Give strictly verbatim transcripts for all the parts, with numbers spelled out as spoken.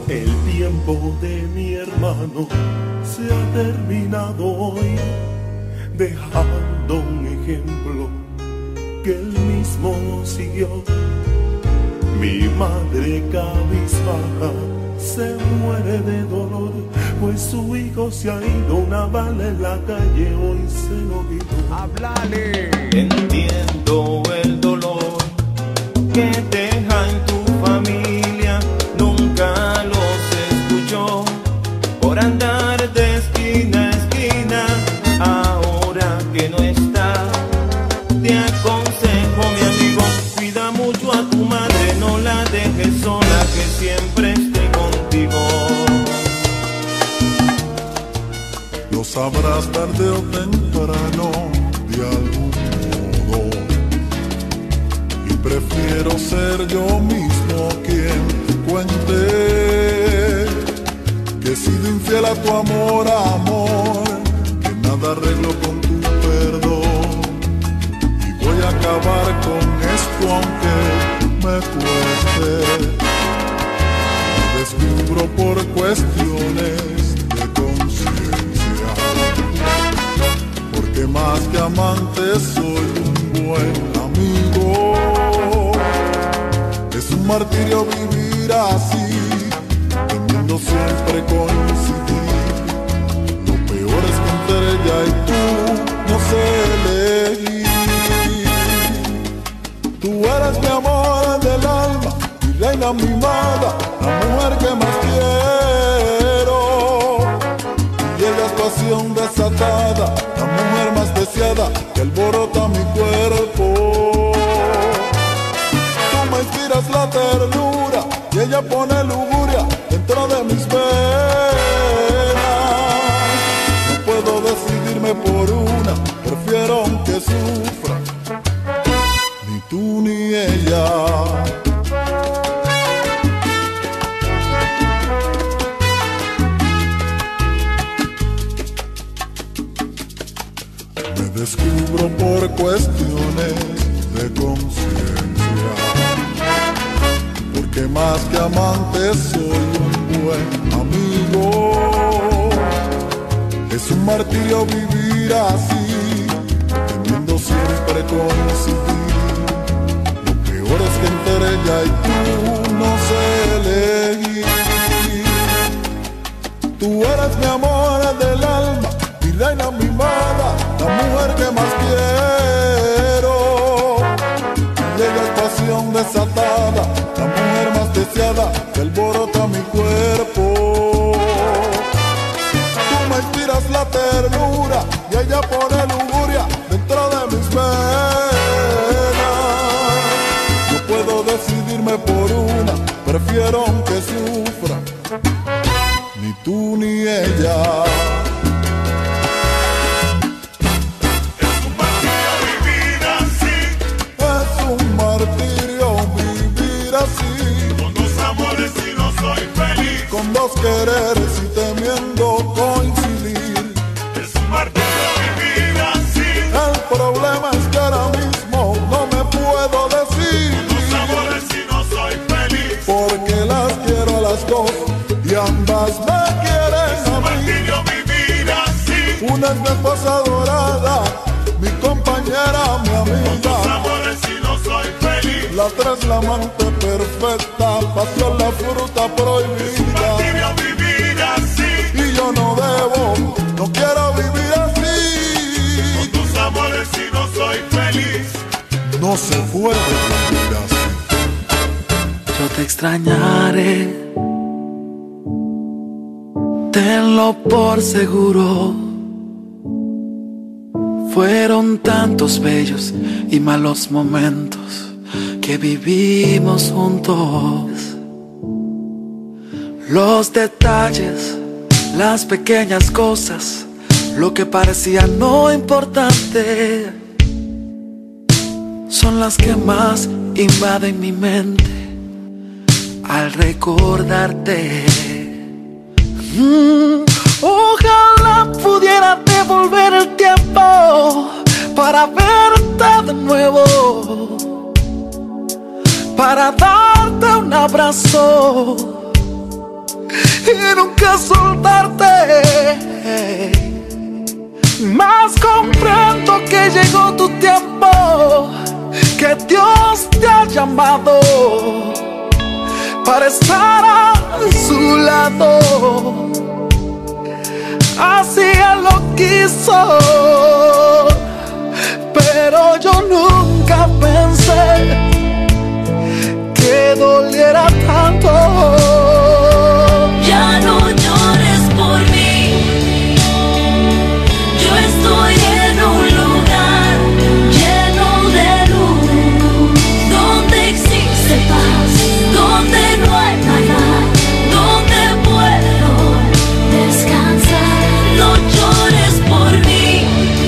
El tiempo de mi hermano se ha terminado hoy, dejando un ejemplo que él mismo siguió. Mi madre cabizbaja se muere de dolor, pues su hijo se ha ido. Una bala en la calle hoy se lo quitó. ¡Háblale! Entiendo el dolor que deja en tu familia. Nunca los escuchó por andar de esquina a esquina. Ahora que no está, te aconsejo, mi amigo, cuida mucho a tu madre, no la dejes sola, que siempre esté contigo. Lo sabrás tarde o temprano, de algún modo, y prefiero ser yo mismo quien cuente que he sido infiel a tu amor, amor, que nada arreglo con tu perdón, y voy a acabar con esto aunque me cueste. Me descubro por cuestiones de conciencia, porque más que amante soy un buen amigo. Es un martirio vivir así, teniendo siempre coincidir. Lo peor es que entre ella y tú no sé elegir. Tú eres mi amor del alma, mi reina mimada, la mujer que más quiero. Y ella es pasión desatada, la mujer más deseada que alborota mi cuerpo. Tú me inspiras la ternura y ella pone lujuria dentro de mis venas. No puedo decidirme por una, prefiero que sufra, ni tú ni ella. Me descubro por cuestiones de conciencia, porque más que amante soy un buen amigo. Es un martirio vivir así, teniendo siempre coincidir. Lo peor es que entre ella y tú no sé elegir. Tú eres mi amor del alma, mi reina mimada, la mujer que más quiero. Y ella es pasión desatada, la mujer más deseada que alborota mi cuerpo. Tú me inspiras la ternura y ella pone lujuria dentro de mis venas. No puedo decidirme por una, prefiero que sufra, ni tú ni ella. Con dos amores y no soy feliz, con dos quereres y temiendo coincidir. es un martirio vivir así. El problema es que ahora mismo no me puedo decir. Con dos amores y no soy feliz, porque las quiero a las dos y ambas me quieren es un a mí. martirio vivir así. Una es mi esposa dorada, mi compañera, mi Con amiga. dos amores y no soy feliz, La otra es la amante perfecta, pasión la fruta prohibida. martirio vivir así. Y yo no debo, no quiero vivir así. Con tus amores y no soy feliz, No se puede vivir así. Yo te extrañaré, tenlo por seguro. Fueron tantos bellos y malos momentos que vivimos juntos. Los detalles, las pequeñas cosas, lo que parecía no importante, son las que más invaden mi mente al recordarte. Mm, ojalá pudiera devolver el tiempo para verte de nuevo, para darte un abrazo y nunca soltarte. Más comprendo que llegó tu tiempo, que Dios te ha llamado para estar a su lado. Así Él lo quiso, pero yo nunca pensé que doliera tanto. Ya no llores por mí, yo estoy en un lugar lleno de luz, donde existe paz, donde no hay maldad, donde puedo descansar. No llores por mí,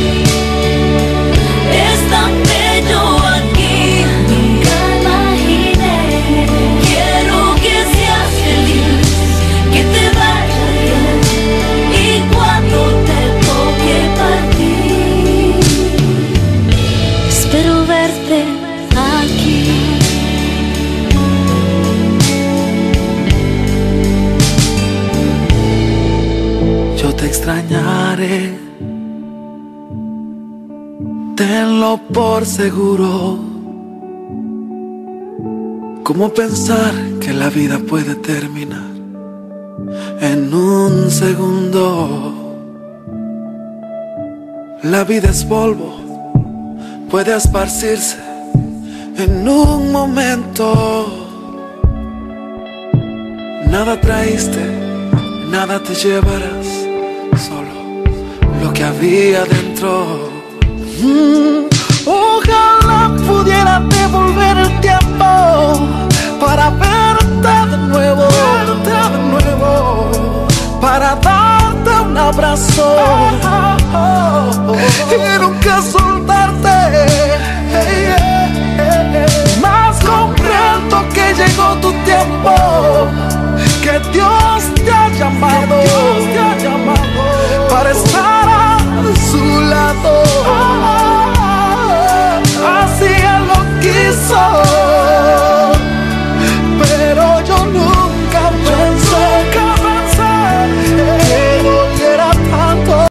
es tan bello aquí, nunca imaginé. Quiero que seas feliz, que te vaya bien, y cuando te toque partir, espero verte aquí. Yo te extrañaré, tenlo por seguro. ¿Cómo pensar que la vida puede terminar en un segundo? La vida es polvo, puede esparcirse en un momento. Nada traíste, nada te llevarás, solo lo que había dentro. Mm, ojalá pudiera devolver el tiempo para verte de nuevo, verte de nuevo, para darte un abrazo y nunca soltarte.